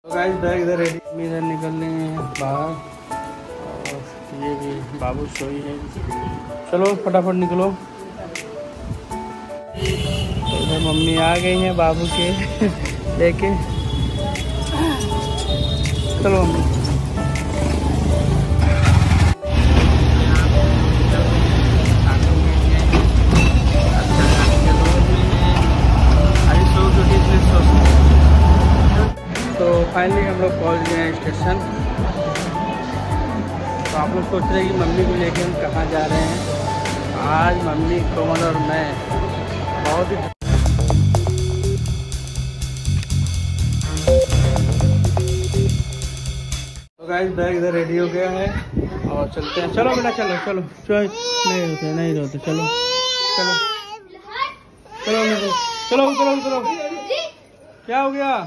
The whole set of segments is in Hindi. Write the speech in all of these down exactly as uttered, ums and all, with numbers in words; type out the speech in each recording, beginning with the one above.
गाइस बैग इधर रेडी, इधर निकल रहे हैं बाहर और ये भी बाबू सोई है। चलो फटाफट निकलो। इधर मम्मी आ गई हैं बाबू के लेके। चलो मम्मी। तो फाइनली हम लोग पहुंच गए हैं स्टेशन। तो आप लोग सोच रहे हैं कि मम्मी को लेके हम कहाँ जा रहे हैं। आज मम्मी, कोमल और मैं बहुत ही तो गाइस बैग इधर रेडी हो गया है और चलते हैं। चलो बेटा चलो चलो चलो नहीं रोते नहीं रोते चलो चलो चलो चलो चलो चलो चलो क्या हो गया?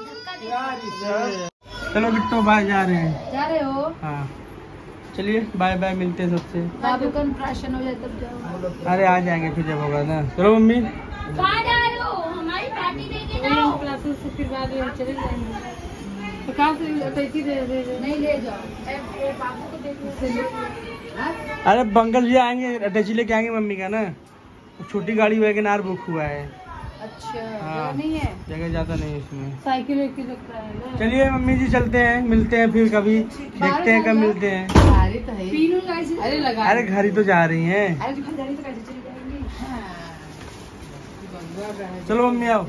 चलो बिट्टो बाय जा रहे हैं। जा रहे हो? हाँ चलिए बाय बाय, मिलते हैं सबसे। बाबू का इंप्रेशन हो जाए तब जाओ। अरे आ जाएंगे फिर जब होगा ना। चलो मम्मी कहाँ जा रहे हो? हमारी पार्टी देके जाओ। क्लासेस से फिर बाद में चले जाएंगे। तो कहाँ से कैसी दे दे नहीं ले जाओ। बाबू को देखने। अरे बंगल जी आएंगे, अटैची लेके आएंगे मम्मी का ना। छोटी गाड़ी वैगनआर बुक हुआ है। अच्छा हाँ, नहीं है जगह जाता नहीं इसमें। साइकिल एक लगता है ना। चलिए मम्मी जी चलते हैं, मिलते हैं फिर कभी, देखते हैं कब मिलते हैं। अरे लगा अरे घर ही तो जा रही हैं। चलो मम्मी आओ।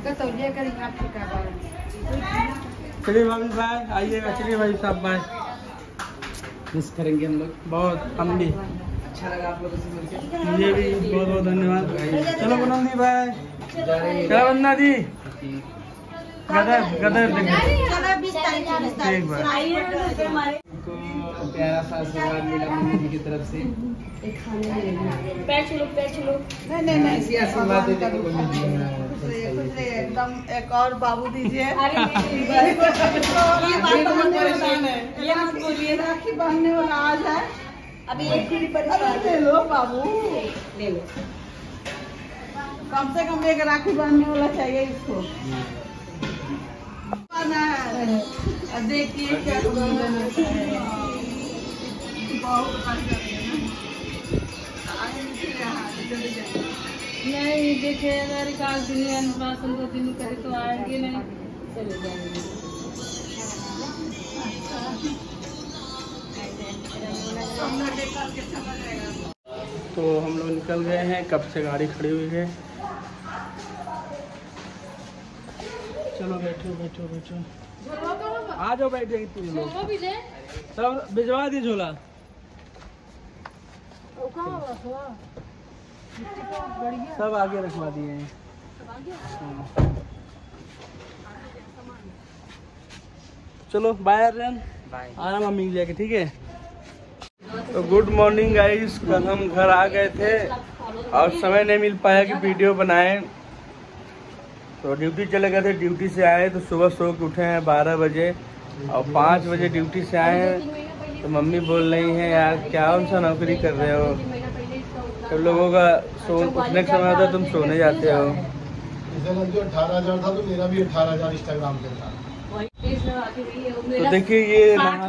चलिए भाभी बाय, आइएगा। चलिए भाई साहब बाय। मिस करेंगे हम लोग बहुत, हम भी। अच्छा लगा आप लोगों से मिलकर, मुझे भी बहुत बहुत धन्यवाद। चलो बनंदी बाय। चलो बन्ना दी गदर गदर एक बार प्यारा सा आशीर्वाद मिला मम्मी जी की तरफ से। पैर छू लो, पैर छू लो। नहीं नहीं नहीं ऐसी आशीर्वाद देते हैं मम्मी जी। एकदम एक और बाबू दीजिए। अरे ये मत बोलिए, राखी बांधने वाला आज है। अभी एक पूरी ले लो बाबू, ले लो। कम से कम एक राखी बांधने वाला चाहिए इसको। देखिए क्या नहीं देखे अगर काल दुनिया अनुशासन को दिन करे तो आएंगे नहीं, चले जाएंगे। तो हम लोग निकल गए हैं, कब से गाड़ी खड़ी हुई है। चलो बैठो बैठो बैठो, आ जाओ बैठ जाएंगे तीन लोग। सब भिजवा दी झोला। सब आगे रखवा दिए हैं। चलो बाय रन, आना मम्मी लेके, ठीक है। तो गुड मॉर्निंग गाइस, कल हम घर आ गए थे और समय नहीं मिल पाया कि वीडियो बनाए। तो ड्यूटी चले गए थे, ड्यूटी से आए तो सुबह सो के उठे हैं बारह बजे और पाँच बजे ड्यूटी से आए हैं। तो मम्मी बोल रही हैं यार क्या कौन सा नौकरी कर रहे हो, सब लोगों का सो उठने का समय होता है, तुम सोने जाते हो। अठारह हजार था तो मेरा भी अठारह हजार इंस्टाग्राम पे था। तो देखिए ये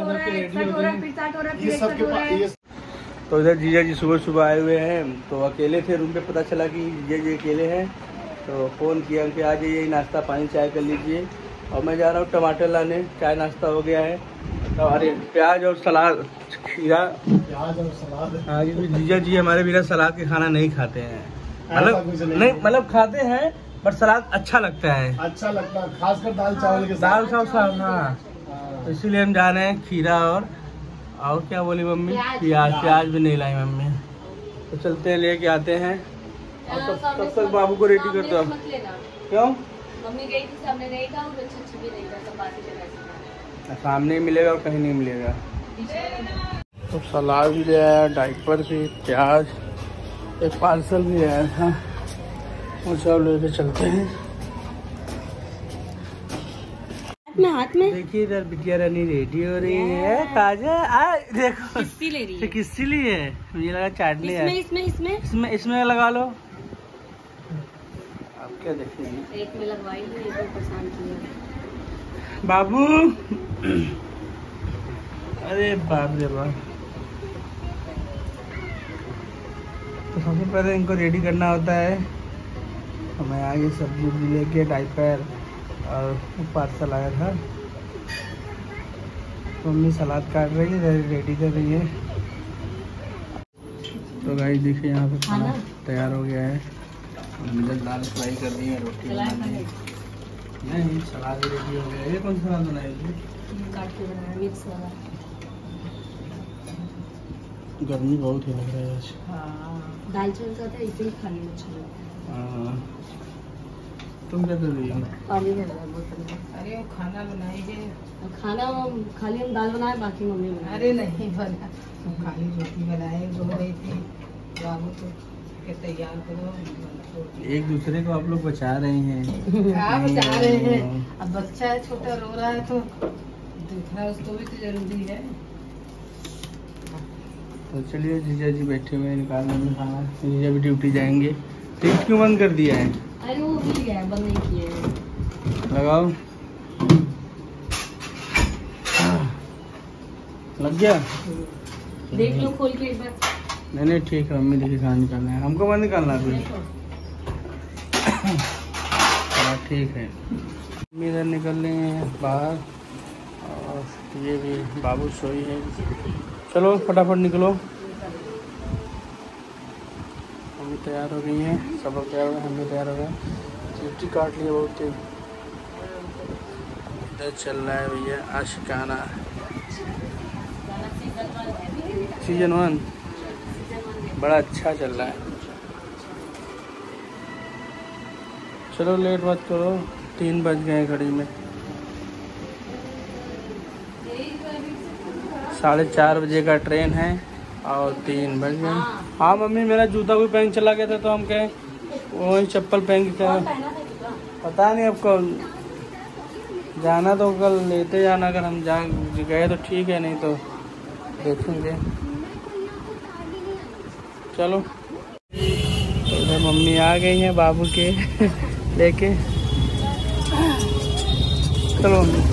ये सबके पास ये। तो इधर जीजा जी सुबह सुबह आए हुए हैं, तो अकेले थे रूम पे, पता चला कि जीजा जी अकेले हैं। तो फ़ोन किया कि आ जाइए, नाश्ता पानी चाय कर लीजिए। और मैं जा रहा हूँ टमाटर लाने, चाय नाश्ता हो गया है। तो अरे प्याज और सलाद, खीरा, प्याज और सलाद। हाँ जी, जीजा जी हमारे बिना सलाद के खाना नहीं खाते हैं। मतलब नहीं, मतलब खाते हैं पर सलाद अच्छा लगता है। अच्छा लगता है खासकर दाल चावल के साथ। दाल चावल, हाँ। तो इसीलिए हम जा रहे हैं खीरा और और क्या बोली मम्मी, प्याज। प्याज भी नहीं लाई मम्मी। तो चलते हैं लेके आते हैं। और तब तब तक बाबू को रेडी कर दो। क्यों? मम्मी गई थी, सामने नहीं था, वो अच्छा भी नहीं था, सब बातें कर रहे थे। सामने मिलेगा और कहीं नहीं मिलेगा। तो सलाद भी ले आया, डाइपर भी, प्याज, एक पार्सल भी आया था, वो सब लेके चलते हैं। में हाथ में देखिए इधर बिटिया रानी रेडी हो रही है। काजा आ देखो किस्सी ले रही है। किस्सी ली है, मुझे लगा चाटनी है। इसमें इसमें इसमें इसमें लगा लो। आप क्या देखेंगे, एक में लगवाई है, एक में परेशान किया। बाबू अरे बाप रे बाप। तो सबसे पहले इनको रेडी करना होता है। हमें आगे सब्जी उब्जी लेके डाइपर और पार्सल आया था। मम्मी सलाद काट रही है, रेडी कर रही है। तो गाइस देखिए यहाँ पे खाना तैयार हो गया है। मम्मी दाल फ्राई कर दी है, रोटी बनाई नहीं, सलाद रेडी हो गया। ये कौन सा सलाद बनाई थी? काट के बनाया मिक्स वाला। गर्मी बहुत ही लग रहा है आज। दाल चावल का था इसे ही खाने में अच्छा लगता हाँ। तुम क्या कर रही हो? है। पानी में लगा बोतल में। अरे वो खाना बनाएंगे। खाना खाली हम दाल बनाए, बाकी मम्मी बनाए। अरे नहीं बना, हम खाली रोटी बनाए रो रही थी। बाबू तो के तैयार करो। एक दूसरे को आप लोग बचा रहे हैं। आप बचा रहे हैं। अब बच्चा है छोटा रो रहा है तो देखना उसको भी तो जरूरी है। तो चलिए जीजा जी बैठे हुए हैं, निकाल लेंगे खाना। जीजा भी ड्यूटी जाएंगे। टिकट क्यों बंद कर दिया है? अरे वो भूल गया है, बंद नहीं किए हैं। लगाओ। लग गया? देख लो खोल के एक बार। नहीं नहीं ठीक है, मम्मी देखिए खाना निकालना है, हमको बंद निकालना है। देखो। हाँ ठीक है। मम्मी इधर निकल रहे हैं बाहर और ये भी बाबू सोई है। चलो फटाफट निकलो। मम्मी तैयार हो गई हैं, सब लोग तैयार हो गए, हम भी तैयार हो गए। सीटी काट लिया बहुत तेज। इधर चल रहा है भैया आशिकाना सीजन वन, बड़ा अच्छा चल रहा है। चलो लेट मत करो, तीन बज गए घड़ी में। साढ़े चार बजे का ट्रेन है और तीन बज गए। हाँ मम्मी मेरा जूता कोई पहन चला गया था तो हम कहें वही चप्पल पहन के क्या पता नहीं। आपको जाना तो कल लेते जाना, अगर हम जा गए तो ठीक है, नहीं तो देखेंगे। चलो तो इधर मम्मी आ गई हैं बाबू के लेके। चलो मम्मी।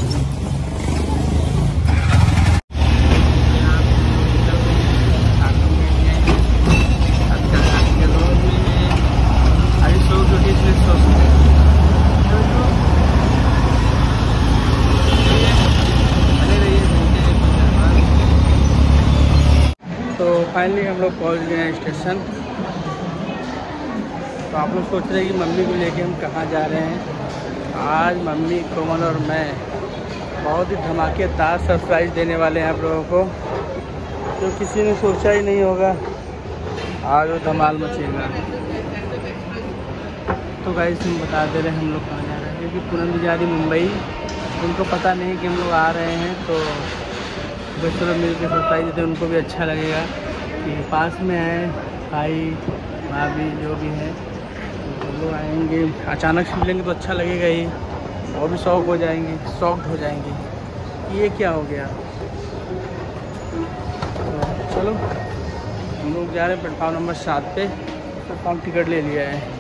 तो फाइनली हम लोग पहुंच गए हैं स्टेशन। तो आप लोग सोच रहे हैं कि मम्मी को लेके हम कहाँ जा रहे हैं। आज मम्मी, कोमल और मैं बहुत ही धमाकेदार सरप्राइज़ देने वाले हैं आप लोगों को, जो किसी ने सोचा ही नहीं होगा। आज वो धमाल मचेगा। तो गाइस हम बता दे रहे हैं हम लोग कहाँ जा रहे हैं, क्योंकि पूनम भी जा रही मुंबई, उनको पता नहीं कि हम लोग आ रहे हैं। तो बच्चों लोग मिल के सरप्राइज देते, उनको भी अच्छा लगेगा कि पास में है भाई भाभी जो भी है। तो लोग आएंगे, अचानक से मिलेंगे तो अच्छा लगेगा ही, वो भी शौक हो जाएंगे, शॉक्ड हो जाएंगे ये क्या हो गया। तो चलो हम लोग जा रहे हैं प्लेटफॉर्म नंबर सात पे। प्लेटफॉर्म टिकट ले लिया है।